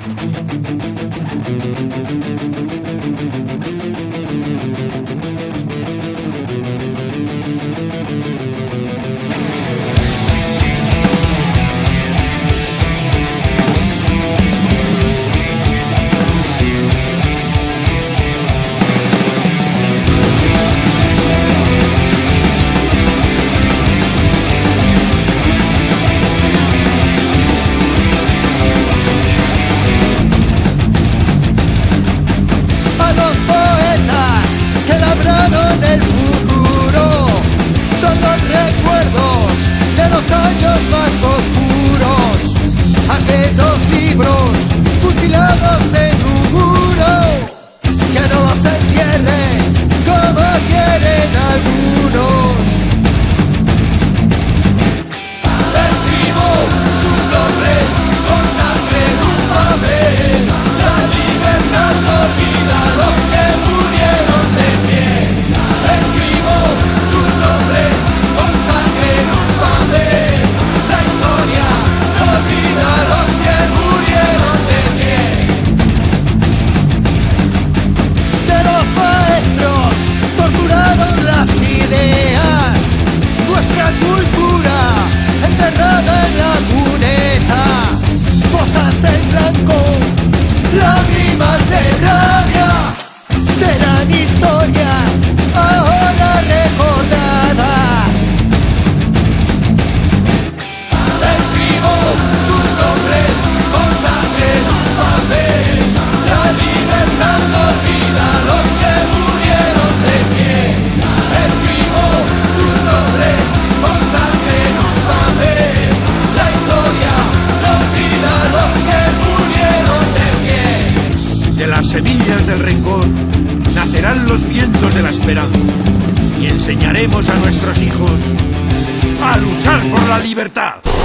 El futuro son los recuerdos de los años más oscuros, aquellos libros fusilados en un muro, que no los entierren como quieren algunos. Escribo sus nombres con sangre en un papel, la libertad no olvida a los que murieron de pie. Escribo tus nombres con sangre en un papel, la historia no olvida a los que murieron de pie. De los maestros torturaron las ideas, nuestra cultura enterrada en la cuneta, cosas en blanco, lágrimas de rabia, serán historias ahora recordadas. Escribo tus nombres con sangre en un papel, la libertad no olvida a los que murieron de pie. Escribo tus nombres con sangre en un papel, la historia no olvida a los que murieron de pie. De las semillas del rencor nacerán los vientos de la esperanza y enseñaremos a nuestros hijos a luchar por la libertad.